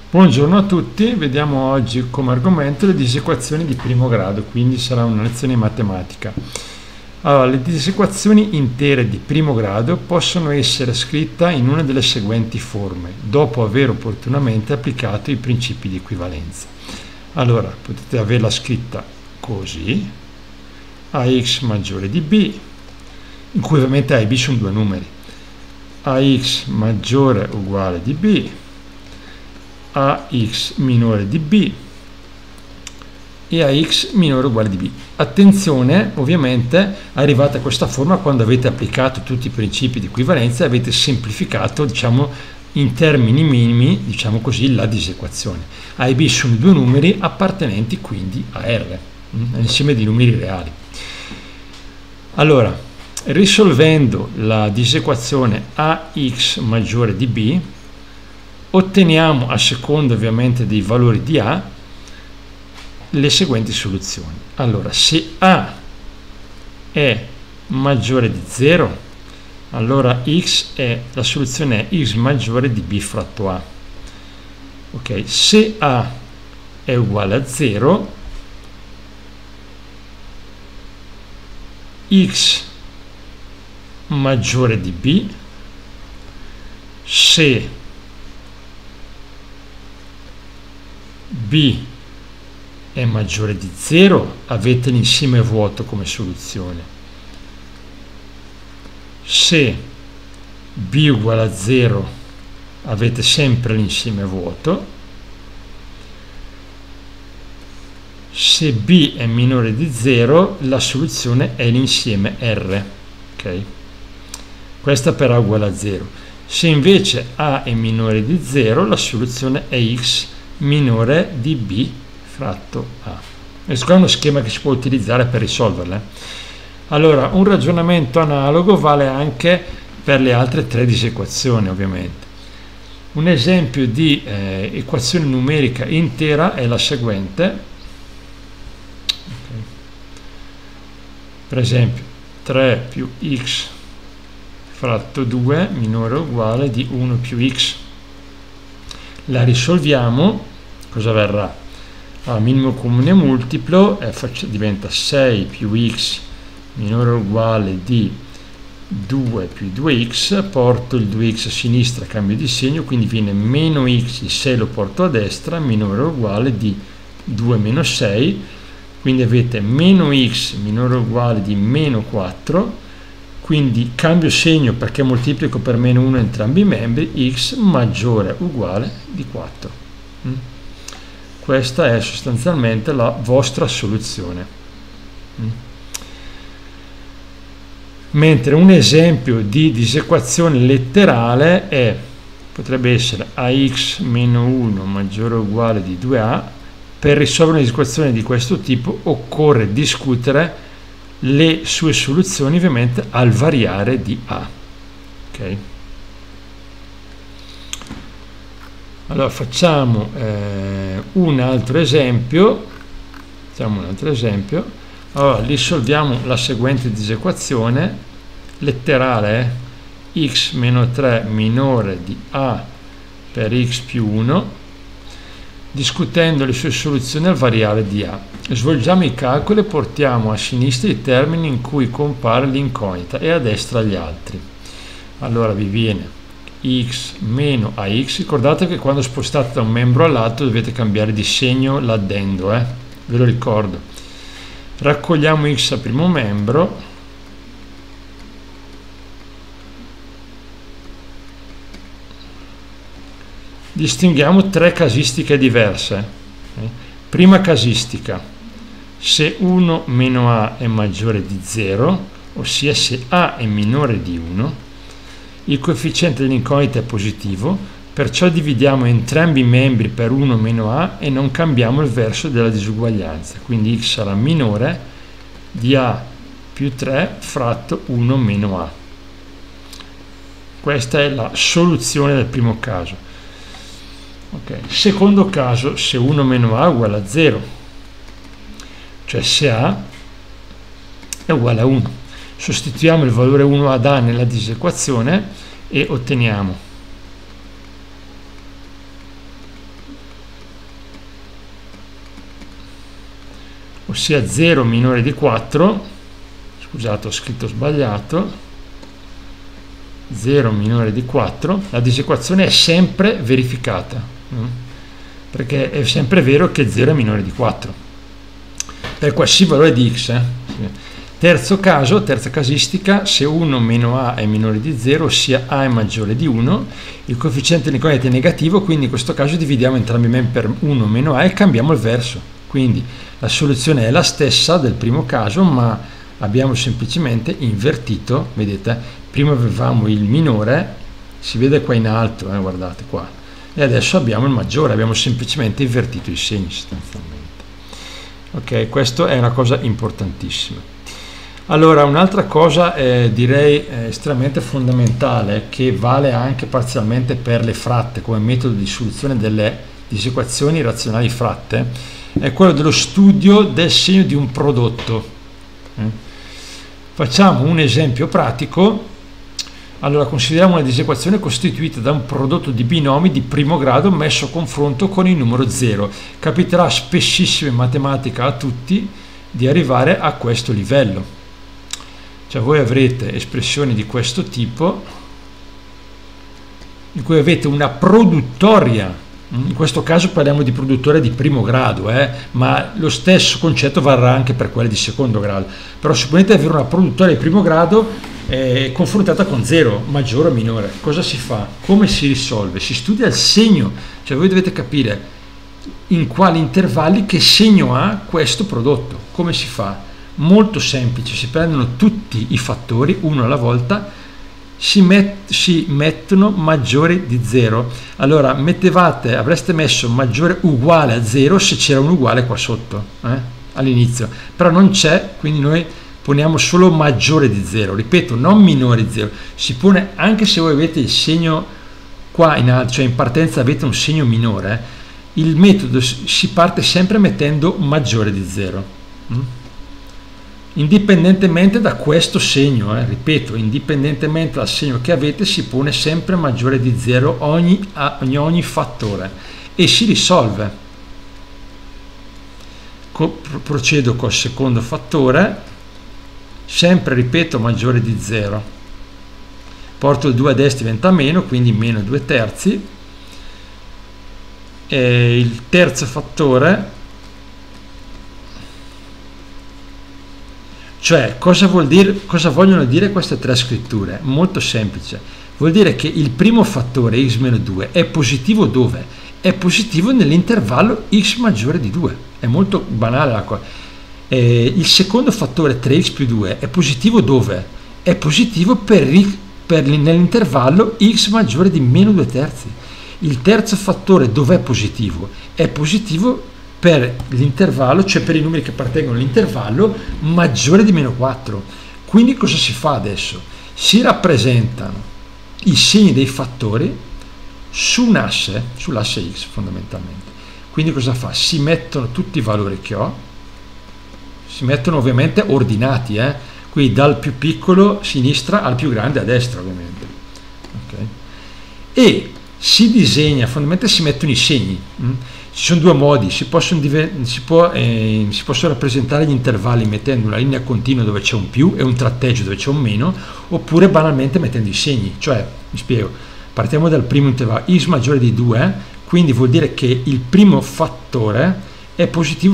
Buongiorno a tutti, vediamo oggi come argomento le disequazioni di primo grado, quindi sarà una lezione di matematica. Allora, le disequazioni intere di primo grado possono essere scritte in una delle seguenti forme, dopo aver opportunamente applicato i principi di equivalenza. Allora, potete averla scritta così, ax maggiore di b, in cui ovviamente a e b sono due numeri, ax maggiore o uguale di b, ax minore di b e ax minore o uguale di b. Attenzione, ovviamente arrivate a questa forma quando avete applicato tutti i principi di equivalenza e avete semplificato, diciamo, in termini minimi, diciamo così, la disequazione. A e b sono due numeri appartenenti quindi a R, l'insieme di numeri reali. Allora, risolvendo la disequazione ax maggiore di b, otteniamo, a seconda ovviamente dei valori di A, le seguenti soluzioni. Allora, se A è maggiore di 0, allora la soluzione è x maggiore di b fratto A. Ok, se A è uguale a 0, x maggiore di b, se b è maggiore di 0, avete l'insieme vuoto come soluzione. Se b uguale a 0, avete sempre l'insieme vuoto. Se b è minore di 0, la soluzione è l'insieme R. Okay? Questa per A uguale a 0. Se invece A è minore di 0, la soluzione è x minore di b fratto A. Questo è uno schema che si può utilizzare per risolverle. Allora, un ragionamento analogo vale anche per le altre tre disequazioni, ovviamente. Un esempio di equazione numerica intera è la seguente. Okay. Per esempio, 3 più x fratto 2 minore o uguale di 1 più x. La risolviamo, cosa verrà? Minimo comune multiplo diventa 6 più x minore o uguale di 2 più 2x, porto il 2x a sinistra, cambio di segno, quindi viene meno x, il 6 lo porto a destra, minore o uguale di 2 meno 6, quindi avete meno x minore o uguale di meno 4, quindi cambio segno perché moltiplico per meno 1 entrambi i membri, x maggiore o uguale di 4. Questa è sostanzialmente la vostra soluzione. Mentre un esempio di disequazione letterale potrebbe essere ax meno 1 maggiore o uguale di 2a. Per risolvere una disequazione di questo tipo occorre discutere le sue soluzioni ovviamente al variare di a. Ok? Allora facciamo un altro esempio. Allora risolviamo la seguente disequazione letterale, x meno 3 minore di a per x più 1, discutendo le sue soluzioni al variare di a. Svolgiamo i calcoli e portiamo a sinistra i termini in cui compare l'incognita e a destra gli altri. Allora vi viene x meno ax. Ricordate che quando spostate da un membro all'altro dovete cambiare di segno l'addendo, ve lo ricordo. Raccogliamo x al primo membro, distinguiamo tre casistiche diverse. Prima casistica: se 1 meno a è maggiore di 0, ossia se a è minore di 1, il coefficiente dell'incognita è positivo, perciò dividiamo entrambi i membri per 1 meno a e non cambiamo il verso della disuguaglianza, quindi x sarà minore di a più 3 fratto 1 meno a. Questa è la soluzione del primo caso. Okay. Secondo caso, se 1 meno a è uguale a 0, cioè se a è uguale a 1. Sostituiamo il valore 1 ad a nella disequazione e otteniamo ossia 0 minore di 4, scusate ho scritto sbagliato, 0 minore di 4, la disequazione è sempre verificata, perché è sempre vero che 0 è minore di 4 per qualsiasi valore di x. Terzo caso, terza casistica, se 1 meno a è minore di 0, ossia a è maggiore di 1, il coefficiente dell'inconneta è negativo, quindi in questo caso dividiamo entrambi i membri per 1 meno a e cambiamo il verso. Quindi la soluzione è la stessa del primo caso, ma abbiamo semplicemente invertito, vedete, prima avevamo il minore, si vede qua in alto, guardate qua, e adesso abbiamo il maggiore, abbiamo semplicemente invertito i segni sostanzialmente. Ok, questa è una cosa importantissima. Allora, un'altra cosa direi estremamente fondamentale, che vale anche parzialmente per le fratte come metodo di soluzione delle disequazioni razionali fratte, è quello dello studio del segno di un prodotto. Facciamo un esempio pratico. Allora, consideriamo una disequazione costituita da un prodotto di binomi di primo grado messo a confronto con il numero 0. Capiterà spessissimo in matematica a tutti di arrivare a questo livello. Cioè voi avrete espressioni di questo tipo in cui avete una produttoria, in questo caso parliamo di produttoria di primo grado, ma lo stesso concetto varrà anche per quelle di secondo grado, però supponete avere una produttoria di primo grado confrontata con 0, maggiore o minore. Cosa si fa? Come si risolve? Si studia il segno, cioè voi dovete capire in quali intervalli che segno ha questo prodotto. Come si fa? Molto semplice, si prendono tutti i fattori uno alla volta, si mettono maggiori di 0. Allora avreste messo maggiore uguale a 0 se c'era un uguale qua sotto all'inizio, però non c'è, quindi noi poniamo solo maggiore di 0, ripeto, non minore di 0. Si pone, anche se voi avete il segno qua in alto, cioè in partenza avete un segno minore, il metodo si parte sempre mettendo maggiore di 0. Indipendentemente da questo segno, ripeto, indipendentemente dal segno che avete, si pone sempre maggiore di 0 ogni fattore e si risolve. Procedo col secondo fattore, sempre ripeto maggiore di 0. Porto il 2 a destra, diventa meno, quindi meno 2 terzi. E il terzo fattore, cioè, cosa vogliono dire queste tre scritture? Molto semplice. Vuol dire che il primo fattore, x meno 2, è positivo dove? È positivo nell'intervallo x maggiore di 2. È molto banale la cosa. Il secondo fattore, 3x più 2, è positivo dove? È positivo nell'intervallo x maggiore di meno 2 terzi. Il terzo fattore, dov'è positivo? È positivo per l'intervallo, cioè per i numeri che appartengono all'intervallo maggiore di meno 4. Quindi cosa si fa adesso? Si rappresentano i segni dei fattori su un asse, sull'asse x fondamentalmente. Quindi cosa fa? Si mettono tutti i valori che ho, si mettono ovviamente ordinati, quindi dal più piccolo a sinistra al più grande a destra ovviamente. Okay. E si disegna, fondamentalmente si mettono i segni. Ci sono due modi, si possono rappresentare gli intervalli mettendo una linea continua dove c'è un più e un tratteggio dove c'è un meno, oppure banalmente mettendo i segni. Cioè, mi spiego, partiamo dal primo intervallo, x maggiore di 2, quindi vuol dire che il primo fattore è positivo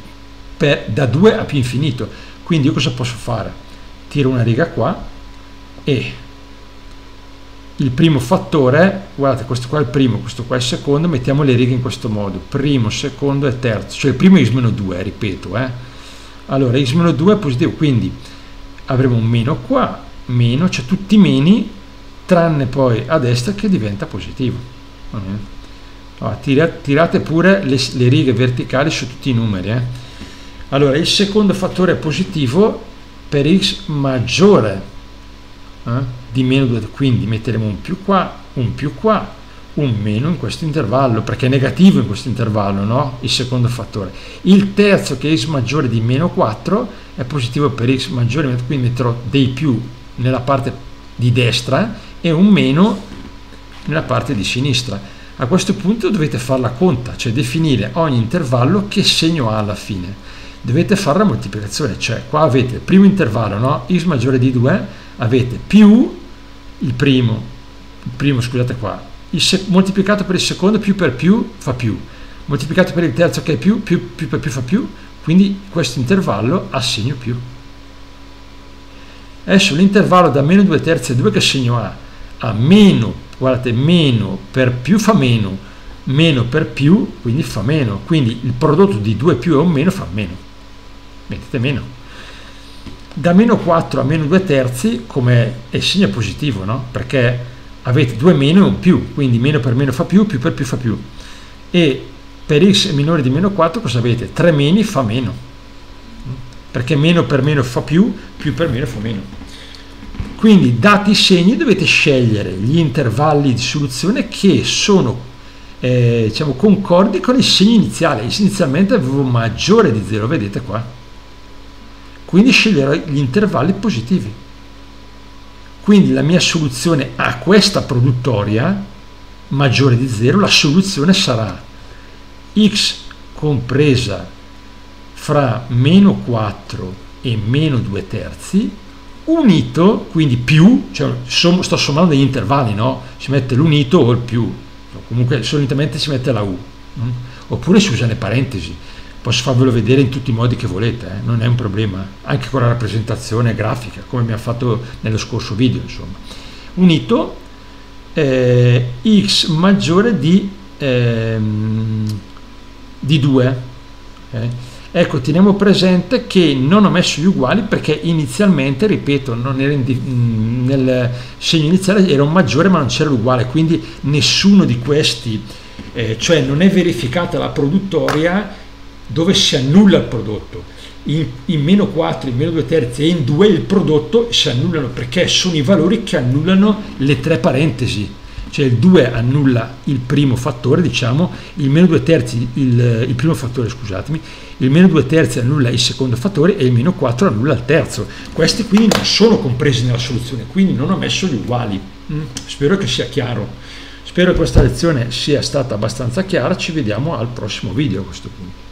da 2 a più infinito. Quindi io cosa posso fare? Tiro una riga qua e il primo fattore, guardate, questo qua è il primo, questo qua è il secondo, mettiamo le righe in questo modo, primo, secondo e terzo, cioè il primo è x meno 2, ripeto, allora x meno 2 è positivo, quindi avremo un meno qua, meno, cioè tutti i meni, tranne poi a destra che diventa positivo. Allora, tirate pure le righe verticali su tutti i numeri. Allora, il secondo fattore è positivo per x maggiore di meno 2, quindi metteremo un più qua, un meno in questo intervallo, perché è negativo in questo intervallo, no? Il secondo fattore. Il terzo, che è x maggiore di meno 4, è positivo per x maggiore, quindi metterò dei più nella parte di destra e un meno nella parte di sinistra. A questo punto dovete fare la conta, cioè definire ogni intervallo che segno ha alla fine. dovete fare la moltiplicazione, cioè qua avete il primo intervallo, no? X maggiore di 2, avete più il primo scusate qua, moltiplicato per il secondo, più per più fa più, moltiplicato per il terzo che è più per più fa più, quindi questo intervallo ha segno più. Adesso l'intervallo da meno 2 terzi a 2 che segno ha? A meno, guardate, meno per più fa meno per più, quindi fa meno, quindi il prodotto di 2 più e un meno fa meno, mettete meno. Da meno 4 a meno 2 terzi, come è il segno positivo, no? Perché avete 2 meno e un più, quindi meno per meno fa più per più fa più. E per x minore di meno 4 cosa avete? 3 meni fa meno, perché meno per meno fa più per meno fa meno. Quindi dati i segni dovete scegliere gli intervalli di soluzione che sono diciamo concordi con il segno iniziale. Inizialmente avevo maggiore di 0, vedete qua, quindi sceglierò gli intervalli positivi. Quindi la mia soluzione a questa produttoria maggiore di 0, la soluzione sarà x compresa fra meno 4 e meno 2 terzi unito, quindi più, cioè sto sommando degli intervalli, no? Si mette l'unito o il più, comunque solitamente si mette la u, oppure si usano le parentesi, posso farvelo vedere in tutti i modi che volete, non è un problema, anche con la rappresentazione grafica come abbiamo fatto nello scorso video, insomma. Unito x maggiore di 2, ecco, teniamo presente che non ho messo gli uguali perché inizialmente, ripeto, non era nel segno iniziale era un maggiore ma non c'era l'uguale, quindi nessuno di questi, cioè non è verificata la produttoria dove si annulla il prodotto. In meno 4, in meno 2 terzi e in 2 il prodotto si annullano perché sono i valori che annullano le tre parentesi, cioè il 2 annulla il primo fattore, diciamo, il meno 2 terzi il primo fattore, scusatemi, il meno 2 terzi annulla il secondo fattore e il meno 4 annulla il terzo. Questi quindi non sono compresi nella soluzione, quindi non ho messo gli uguali. Spero che sia chiaro. Spero che questa lezione sia stata abbastanza chiara, ci vediamo al prossimo video a questo punto.